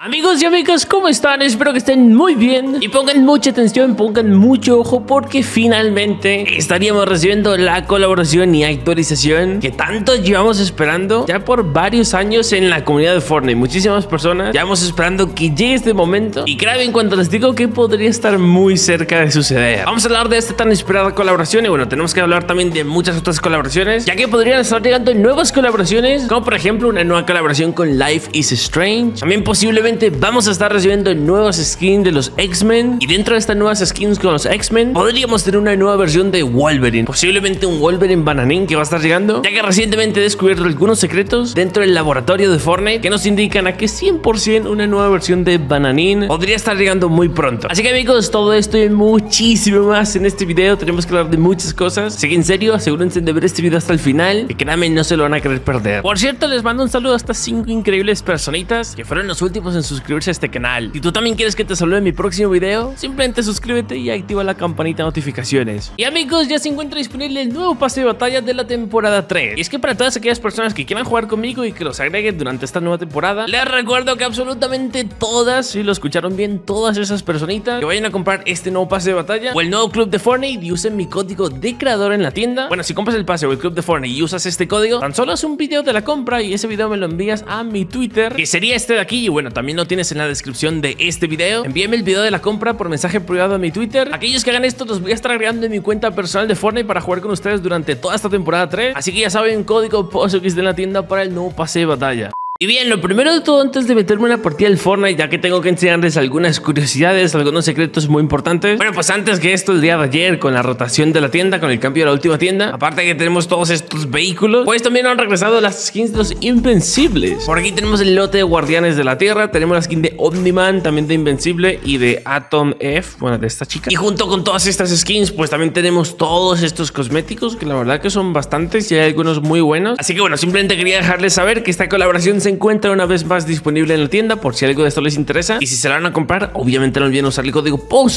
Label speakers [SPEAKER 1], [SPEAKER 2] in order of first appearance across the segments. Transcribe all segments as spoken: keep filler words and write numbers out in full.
[SPEAKER 1] Amigos y amigas, ¿cómo están? Espero que estén muy bien y pongan mucha atención, pongan mucho ojo porque finalmente estaríamos recibiendo la colaboración y actualización que tanto llevamos esperando ya por varios años en la comunidad de Fortnite. Muchísimas personas llevamos esperando que llegue este momento y créanme en cuanto les digo que podría estar muy cerca de suceder. Vamos a hablar de esta tan esperada colaboración y bueno, tenemos que hablar también de muchas otras colaboraciones, ya que podrían estar llegando nuevas colaboraciones, como por ejemplo una nueva colaboración con Life is Strange. También posiblemente vamos a estar recibiendo nuevas skins de los X-Men y dentro de estas nuevas skins con los X-Men podríamos tener una nueva versión de Wolverine, posiblemente un Wolverine bananín que va a estar llegando, ya que recientemente he descubierto algunos secretos dentro del laboratorio de Fortnite que nos indican a que cien por ciento una nueva versión de bananín podría estar llegando muy pronto. Así que amigos, todo esto y muchísimo más en este video. Tenemos que hablar de muchas cosas, así que en serio asegúrense de ver este video hasta el final y créanme, no se lo van a querer perder. Por cierto, les mando un saludo a estas cinco increíbles personitas que fueron los últimos en suscribirse a este canal. Si tú también quieres que te salude en mi próximo video, simplemente suscríbete y activa la campanita de notificaciones. Y amigos, ya se encuentra disponible el nuevo pase de batalla de la temporada tres. Y es que para todas aquellas personas que quieran jugar conmigo y que los agregue durante esta nueva temporada, les recuerdo que absolutamente todas, si lo escucharon bien, todas esas personitas que vayan a comprar este nuevo pase de batalla o el nuevo club de Fortnite y usen mi código de creador en la tienda. Bueno, si compras el pase o el club de Fortnite y usas este código, tan solo haz un video de la compra y ese video me lo envías a mi Twitter, que sería este de aquí. Y bueno, también lo tienes en la descripción de este video. Envíame el video de la compra por mensaje privado a mi Twitter. Aquellos que hagan esto los voy a estar agregando en mi cuenta personal de Fortnite para jugar con ustedes durante toda esta temporada tres. Así que ya saben, código POSOX en la tienda para el nuevo pase de batalla. Y bien, lo primero de todo, antes de meterme en una partida del Fortnite, ya que tengo que enseñarles algunas curiosidades, algunos secretos muy importantes. Bueno, pues antes que esto, el día de ayer, con la rotación de la tienda, con el cambio de la última tienda, aparte de que tenemos todos estos vehículos, pues también han regresado las skins de los Invencibles. Por aquí tenemos el lote de Guardianes de la Tierra, tenemos la skin de Omni-Man, también de Invencible, y de Atom F, bueno, de esta chica. Y junto con todas estas skins, pues también tenemos todos estos cosméticos, que la verdad que son bastantes y hay algunos muy buenos. Así que bueno, simplemente quería dejarles saber que esta colaboración se encuentra una vez más disponible en la tienda por si algo de esto les interesa, y si se la van a comprar obviamente no olviden usar el código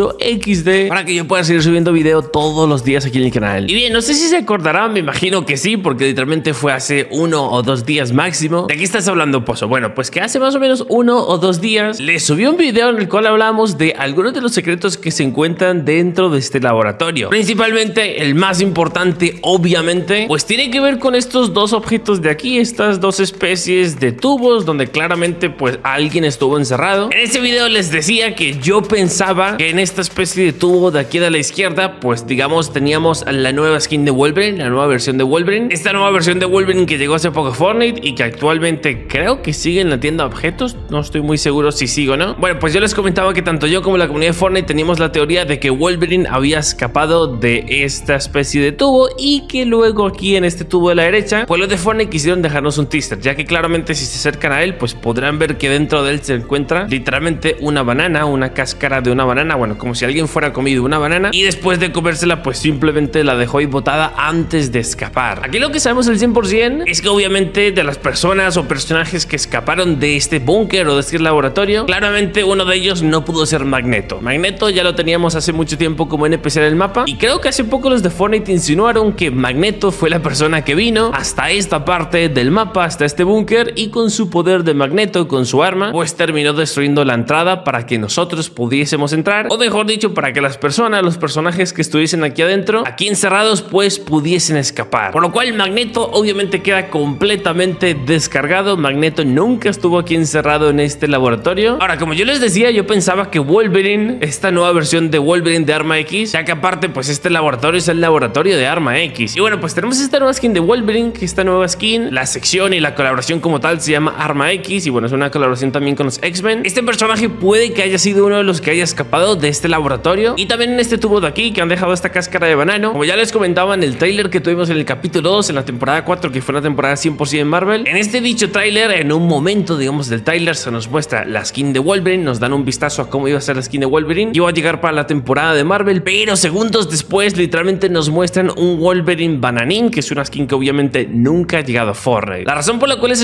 [SPEAKER 1] POSOXD para que yo pueda seguir subiendo video todos los días aquí en el canal. Y bien, no sé si se acordarán, me imagino que sí, porque literalmente fue hace uno o dos días máximo. ¿De qué estás hablando, Pozo? Bueno, pues que hace más o menos uno o dos días les subí un video en el cual hablamos de algunos de los secretos que se encuentran dentro de este laboratorio. Principalmente el más importante, obviamente, pues tiene que ver con estos dos objetos de aquí, estas dos especies de tubos donde claramente pues alguien estuvo encerrado. En este video les decía que yo pensaba que en esta especie de tubo de aquí de la izquierda pues digamos teníamos la nueva skin de Wolverine, la nueva versión de Wolverine, esta nueva versión de Wolverine que llegó hace poco a Fortnite y que actualmente creo que sigue en la tienda de objetos, no estoy muy seguro si sigue o no. Bueno, pues yo les comentaba que tanto yo como la comunidad de Fortnite teníamos la teoría de que Wolverine había escapado de esta especie de tubo y que luego aquí en este tubo de la derecha pues los de Fortnite quisieron dejarnos un teaser, ya que claramente si se acercan a él pues podrán ver que dentro de él se encuentra literalmente una banana, una cáscara de una banana, bueno, como si alguien fuera comido una banana y después de comérsela pues simplemente la dejó ahí botada antes de escapar. Aquí lo que sabemos al cien por ciento es que obviamente de las personas o personajes que escaparon de este búnker o de este laboratorio, claramente uno de ellos no pudo ser Magneto. Magneto ya lo teníamos hace mucho tiempo como N P C en el mapa y creo que hace poco los de Fortnite insinuaron que Magneto fue la persona que vino hasta esta parte del mapa, hasta este búnker, y con su poder de Magneto, con su arma, pues terminó destruyendo la entrada para que nosotros pudiésemos entrar, o mejor dicho, para que las personas, los personajes que estuviesen aquí adentro, aquí encerrados, pues pudiesen escapar. Por lo cual Magneto obviamente queda completamente descargado. Magneto nunca estuvo aquí encerrado en este laboratorio. Ahora, como yo les decía, yo pensaba que Wolverine, esta nueva versión de Wolverine de Arma X, ya que aparte pues este laboratorio es el laboratorio de Arma X. Y bueno, pues tenemos esta nueva skin de Wolverine, que esta nueva skin, la sección y la colaboración como tal se llama Arma X, y bueno, es una colaboración también con los X-Men. Este personaje puede que haya sido uno de los que haya escapado de este laboratorio, y también en este tubo de aquí que han dejado esta cáscara de banano. Como ya les comentaba en el tráiler que tuvimos en el capítulo dos, en la temporada cuatro, que fue una temporada cien por ciento en Marvel, en este dicho tráiler, en un momento digamos del tráiler, se nos muestra la skin de Wolverine, nos dan un vistazo a cómo iba a ser la skin de Wolverine, iba a llegar para la temporada de Marvel, pero segundos después literalmente nos muestran un Wolverine bananín, que es una skin que obviamente nunca ha llegado a Fortnite. La razón por la cual les estoy comentando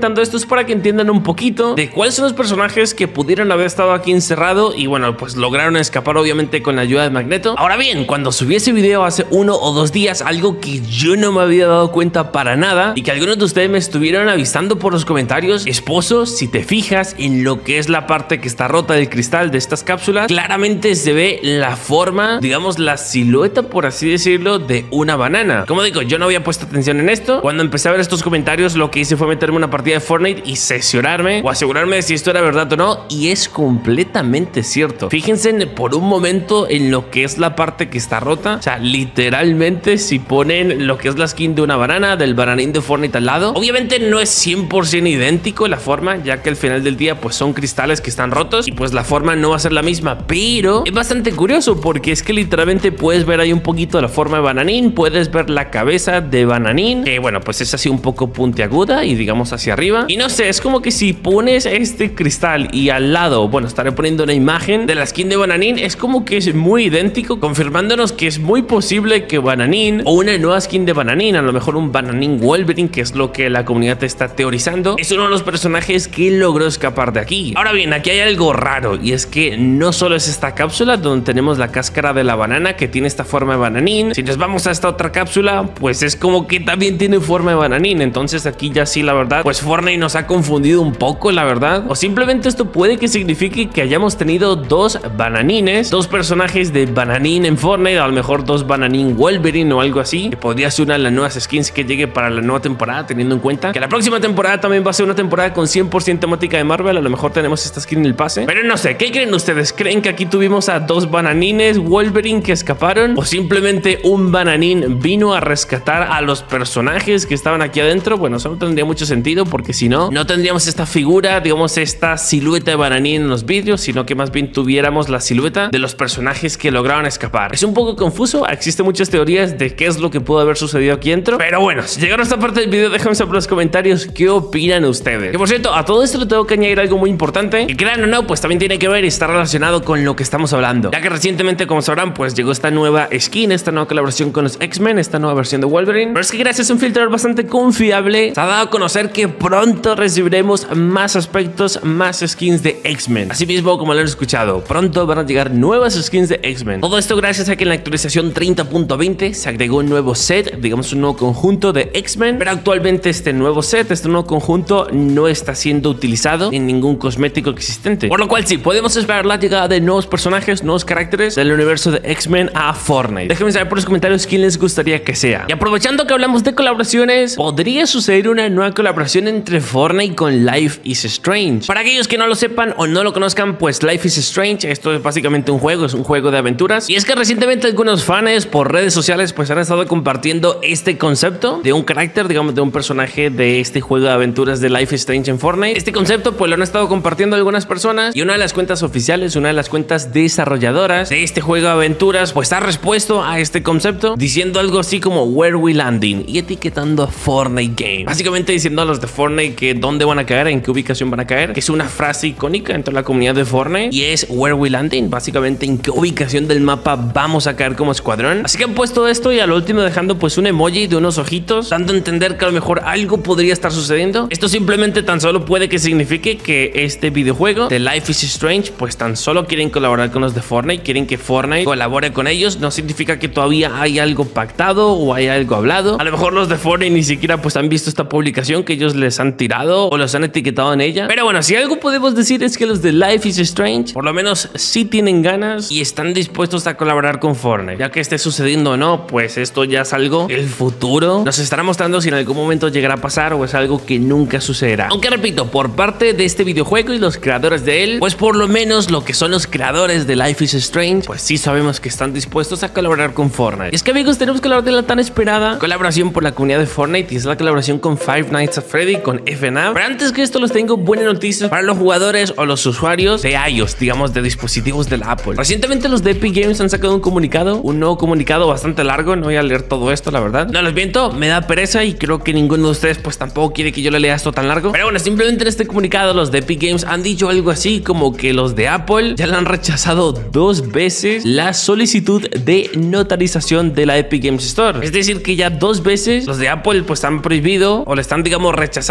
[SPEAKER 1] comentando esto es para que entiendan un poquito de cuáles son los personajes que pudieron haber estado aquí encerrados y bueno, pues lograron escapar obviamente con la ayuda de Magneto. Ahora bien, cuando subí ese video hace uno o dos días, algo que yo no me había dado cuenta para nada y que algunos de ustedes me estuvieron avisando por los comentarios, esposo, si te fijas en lo que es la parte que está rota del cristal de estas cápsulas, claramente se ve la forma, digamos la silueta por así decirlo, de una banana. Como digo, yo no había puesto atención en esto. Cuando empecé a ver estos comentarios, lo que hice fue meterme una partida de Fortnite y sesionarme o asegurarme de si esto era verdad o no, y es completamente cierto. Fíjense por un momento en lo que es la parte que está rota, o sea, literalmente si ponen lo que es la skin de una banana, del bananín de Fortnite al lado, obviamente no es cien por ciento idéntico la forma, ya que al final del día pues son cristales que están rotos y pues la forma no va a ser la misma, pero es bastante curioso porque es que literalmente puedes ver ahí un poquito la forma de bananín, puedes ver la cabeza de bananín, que bueno, pues es así un poco puntiaguda y digamos hacia arriba, y no sé, es como que si pones este cristal y al lado, bueno, estaré poniendo una imagen de la skin de bananín, es como que es muy idéntico, confirmándonos que es muy posible que bananín o una nueva skin de bananín, a lo mejor un bananín Wolverine, que es lo que la comunidad está teorizando, es uno de los personajes que logró escapar de aquí. Ahora bien, aquí hay algo raro y es que no solo es esta cápsula donde tenemos la cáscara de la banana que tiene esta forma de bananín, si nos vamos a esta otra cápsula pues es como que también tiene forma de bananín, entonces aquí ya sí la verdad pues Fortnite nos ha confundido un poco la verdad, o simplemente esto puede que signifique que hayamos tenido dos bananines, dos personajes de bananín en Fortnite, a lo mejor dos bananín Wolverine o algo así, que podría ser una de las nuevas skins que llegue para la nueva temporada, teniendo en cuenta que la próxima temporada también va a ser una temporada con cien por ciento temática de Marvel, a lo mejor tenemos esta skin en el pase, pero no sé, ¿qué creen ustedes? ¿Creen que aquí tuvimos a dos bananines Wolverine que escaparon o simplemente un bananín vino a rescatar a los personajes que estaban aquí adentro? Bueno, eso no tendría mucho sentido porque si no, no tendríamos esta figura, digamos esta silueta de bananín en los vídeos, sino que más bien tuviéramos la silueta de los personajes que lograron escapar. Es un poco confuso, existen muchas teorías de qué es lo que pudo haber sucedido aquí dentro, pero bueno, si llegaron a esta parte del video, déjenme saber en los comentarios qué opinan ustedes. Que por cierto, a todo esto le tengo que añadir algo muy importante, que crean o no, pues también tiene que ver y está relacionado con lo que estamos hablando, ya que recientemente, como sabrán, pues llegó esta nueva skin, esta nueva colaboración con los X-Men, esta nueva versión de Wolverine, pero es que gracias a un filtrador bastante confiable se ha dado a conocer que pronto recibiremos más aspectos, más skins de X-Men. Asimismo, como lo han escuchado, pronto van a llegar nuevas skins de X-Men. Todo esto gracias a que en la actualización treinta punto veinte se agregó un nuevo set, digamos un nuevo conjunto de X-Men, pero actualmente este nuevo set, este nuevo conjunto no está siendo utilizado en ningún cosmético existente, por lo cual sí, podemos esperar la llegada de nuevos personajes, nuevos caracteres del universo de X-Men a Fortnite. Déjenme saber por los comentarios quién les gustaría que sea. Y aprovechando que hablamos de colaboraciones, podría suceder una nueva colaboración entre Fortnite con Life is Strange. Para aquellos que no lo sepan o no lo conozcan, pues Life is Strange, esto es básicamente un juego, es un juego de aventuras, y es que recientemente algunos fans por redes sociales pues han estado compartiendo este concepto de un carácter, digamos de un personaje de este juego de aventuras de Life is Strange en Fortnite. Este concepto pues lo han estado compartiendo algunas personas y una de las cuentas oficiales, una de las cuentas desarrolladoras de este juego de aventuras pues ha respuesto a este concepto diciendo algo así como Where we landing y etiquetando a Fortnite Game, básicamente diciendo a los de Fortnite que dónde van a caer, en qué ubicación van a caer, que es una frase icónica dentro de la comunidad de Fortnite y es Where we landing, básicamente en qué ubicación del mapa vamos a caer como escuadrón. Así que han puesto esto y al último dejando pues un emoji de unos ojitos, dando a entender que a lo mejor algo podría estar sucediendo. Esto simplemente tan solo puede que signifique que este videojuego de Life is Strange pues tan solo quieren colaborar con los de Fortnite, quieren que Fortnite colabore con ellos, no significa que todavía hay algo pactado o hay algo hablado. A lo mejor los de Fortnite ni siquiera pues han visto esta publicación que ellos les han tirado o los han etiquetado en ella, pero bueno, si algo podemos decir es que los de Life is Strange por lo menos sí tienen ganas y están dispuestos a colaborar con Fortnite. Ya que esté sucediendo o no, pues esto ya es algo el futuro nos estará mostrando si en algún momento llegará a pasar o es algo que nunca sucederá. Aunque repito, por parte de este videojuego y los creadores de él, pues por lo menos lo que son los creadores de Life is Strange, pues sí sabemos que están dispuestos a colaborar con Fortnite. Y es que amigos, tenemos que hablar de la tan esperada colaboración por la comunidad de Fortnite y es la colaboración con Five Nights at Freddy, con F N A F. Pero antes que esto les tengo buenas noticias para los jugadores o los usuarios de iOS, digamos de dispositivos de la Apple. Recientemente los de Epic Games han sacado un comunicado, un nuevo comunicado bastante largo, no voy a leer todo esto la verdad, no les miento, me da pereza y creo que ninguno de ustedes pues tampoco quiere que yo le lea esto tan largo, pero bueno, simplemente en este comunicado los de Epic Games han dicho algo así como que los de Apple ya le han rechazado dos veces la solicitud de notarización de la Epic Games Store, es decir que ya dos veces los de Apple pues han prohibido o le están digamos rechazando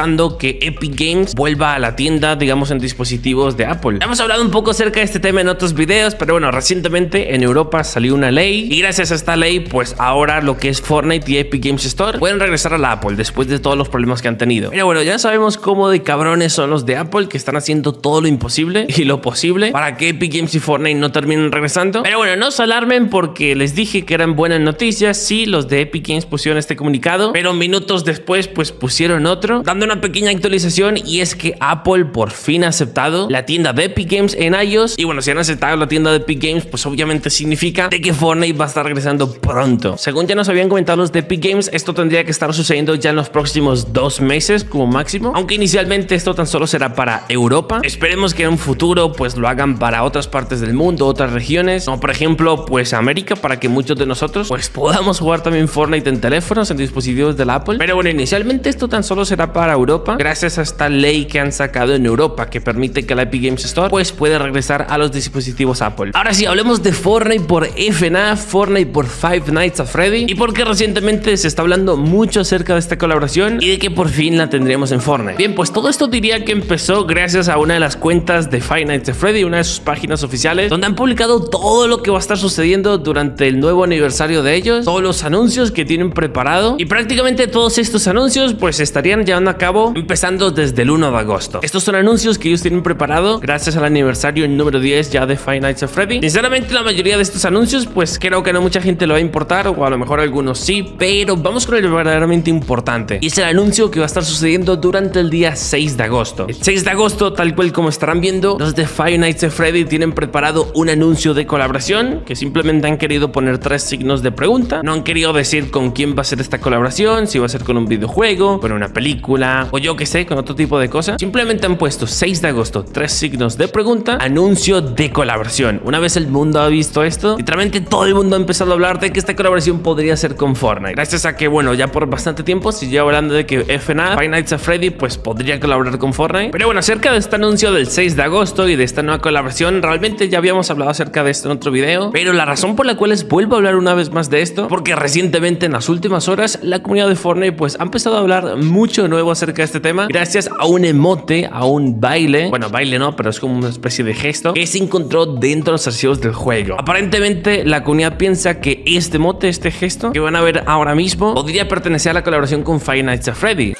[SPEAKER 1] forzando que Epic Games vuelva a la tienda, digamos, en dispositivos de Apple. Hemos hablado un poco acerca de este tema en otros videos, pero bueno, recientemente en Europa salió una ley y gracias a esta ley, pues ahora lo que es Fortnite y Epic Games Store pueden regresar a la Apple después de todos los problemas que han tenido. Pero bueno, ya sabemos cómo de cabrones son los de Apple, que están haciendo todo lo imposible y lo posible para que Epic Games y Fortnite no terminen regresando. Pero bueno, no se alarmen porque les dije que eran buenas noticias. Sí, los de Epic Games pusieron este comunicado, pero minutos después pues pusieron otro, dando una pequeña actualización, y es que Apple por fin ha aceptado la tienda de Epic Games en iOS. Y bueno, si han aceptado la tienda de Epic Games, pues obviamente significa de que Fortnite va a estar regresando pronto. Según ya nos habían comentado los de Epic Games, esto tendría que estar sucediendo ya en los próximos dos meses como máximo, aunque inicialmente esto tan solo será para Europa. Esperemos que en un futuro pues lo hagan para otras partes del mundo, otras regiones, como por ejemplo pues América, para que muchos de nosotros pues podamos jugar también Fortnite en teléfonos, en dispositivos del Apple. Pero bueno, inicialmente esto tan solo será para Europa, gracias a esta ley que han sacado en Europa que permite que la Epic Games Store pues puede regresar a los dispositivos Apple. Ahora sí, hablemos de Fortnite por F NAF, Fortnite por Five Nights at Freddy, y porque recientemente se está hablando mucho acerca de esta colaboración y de que por fin la tendríamos en Fortnite. Bien, pues todo esto diría que empezó gracias a una de las cuentas de Five Nights at Freddy, una de sus páginas oficiales, donde han publicado todo lo que va a estar sucediendo durante el nuevo aniversario de ellos, todos los anuncios que tienen preparado, y prácticamente todos estos anuncios pues se estarían llevando a cabo empezando desde el uno de agosto. Estos son anuncios que ellos tienen preparado gracias al aniversario número diez ya de Five Nights at Freddy. Sinceramente, la mayoría de estos anuncios pues creo que no mucha gente lo va a importar, o a lo mejor algunos sí, pero vamos con el verdaderamente importante, y es el anuncio que va a estar sucediendo durante el día seis de agosto. El seis de agosto, tal cual como estarán viendo, los de Five Nights at Freddy tienen preparado un anuncio de colaboración que simplemente han querido poner tres signos de pregunta. No han querido decir con quién va a ser esta colaboración, si va a ser con un videojuego, con una película o yo que sé, con otro tipo de cosas. Simplemente han puesto seis de agosto, tres signos de pregunta, anuncio de colaboración. Una vez el mundo ha visto esto, literalmente todo el mundo ha empezado a hablar de que esta colaboración podría ser con Fortnite, gracias a que bueno, ya por bastante tiempo se lleva hablando de que F NAF, Five Nights at Freddy pues podría colaborar con Fortnite. Pero bueno, acerca de este anuncio del seis de agosto y de esta nueva colaboración, realmente ya habíamos hablado acerca de esto en otro video, pero la razón por la cual les vuelvo a hablar una vez más de esto, porque recientemente en las últimas horas la comunidad de Fortnite pues ha empezado a hablar mucho nuevo acerca de este tema, gracias a un emote, a un baile, bueno, baile no, pero es como una especie de gesto que se encontró dentro de los archivos del juego. Aparentemente la comunidad piensa que este emote, este gesto que van a ver ahora mismo, podría pertenecer a la colaboración con Five Nights at Freddy.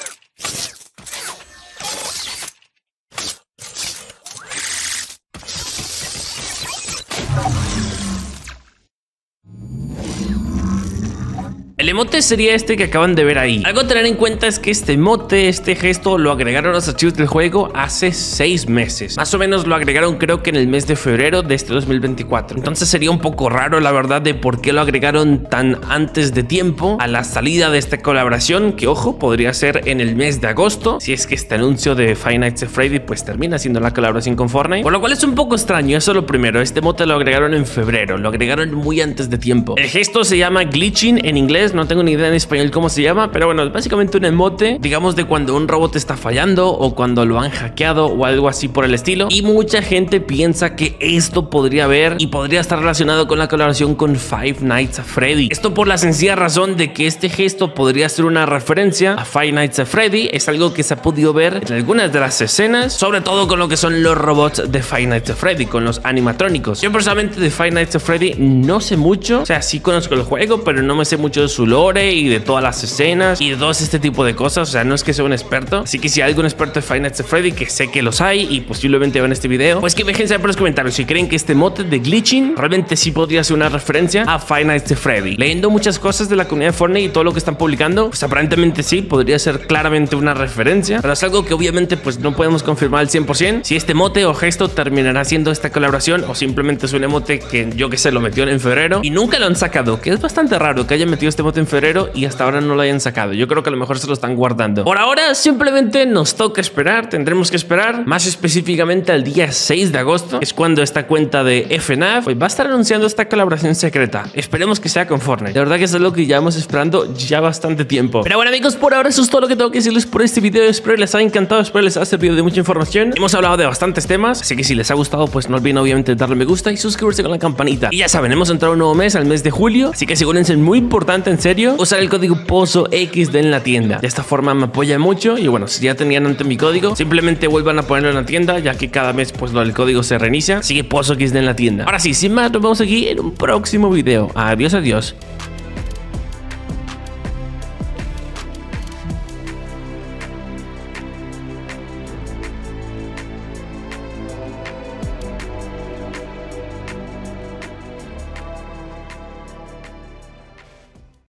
[SPEAKER 1] El emote sería este que acaban de ver ahí. Algo a tener en cuenta es que este emote, este gesto, lo agregaron a los archivos del juego hace seis meses. Más o menos lo agregaron creo que en el mes de febrero de este dos mil veinticuatro. Entonces sería un poco raro la verdad de por qué lo agregaron tan antes de tiempo a la salida de esta colaboración, que ojo, podría ser en el mes de agosto, si es que este anuncio de Five Nights at Freddy pues termina siendo la colaboración con Fortnite. Por lo cual es un poco extraño, eso es lo primero. Este emote lo agregaron en febrero, lo agregaron muy antes de tiempo. El gesto se llama glitching en inglés, no tengo ni idea en español cómo se llama, pero bueno, es básicamente un emote, digamos, de cuando un robot está fallando o cuando lo han hackeado o algo así por el estilo, y mucha gente piensa que esto podría haber y podría estar relacionado con la colaboración con Five Nights at Freddy. Esto por la sencilla razón de que este gesto podría ser una referencia a Five Nights at Freddy. Es algo que se ha podido ver en algunas de las escenas, sobre todo con lo que son los robots de Five Nights at Freddy, con los animatrónicos. Yo personalmente de Five Nights at Freddy no sé mucho, o sea, sí conozco el juego, pero no me sé mucho de su lore y de todas las escenas y de todo este tipo de cosas. O sea, no es que sea un experto, así que si hay algún experto de Five Nights at Freddy, que sé que los hay y posiblemente vean este video, pues que me dejen saber por los comentarios si creen que este emote de glitching realmente sí podría ser una referencia a Five Nights at Freddy. Leyendo muchas cosas de la comunidad de Fortnite y todo lo que están publicando, pues aparentemente sí, podría ser claramente una referencia, pero es algo que obviamente pues no podemos confirmar al cien por cien si este emote o gesto terminará siendo esta colaboración o simplemente es un emote que yo que sé lo metió en febrero y nunca lo han sacado, que es bastante raro que hayan metido este emote en febrero y hasta ahora no lo hayan sacado. Yo creo que a lo mejor se lo están guardando. Por ahora simplemente nos toca esperar, tendremos que esperar, más específicamente al día seis de agosto, es cuando esta cuenta de F NAF pues va a estar anunciando esta colaboración secreta. Esperemos que sea con Fortnite. De verdad que eso es lo que llevamos esperando ya bastante tiempo. Pero bueno amigos, por ahora eso es todo lo que tengo que decirles por este video. Espero les haya encantado, espero les haya servido de mucha información. Hemos hablado de bastantes temas, así que si les ha gustado pues no olviden obviamente darle me gusta y suscribirse con la campanita. Y ya saben, hemos entrado un nuevo mes, al mes de julio, así que asegúrense, muy importante, en serio, usar el código Pozo X D en la tienda. De esta forma me apoya mucho y bueno, si ya tenían antes mi código, simplemente vuelvan a ponerlo en la tienda, ya que cada mes pues el código se reinicia. Sigue Pozo X D en la tienda. Ahora sí, sin más, nos vemos aquí en un próximo video. Adiós, adiós.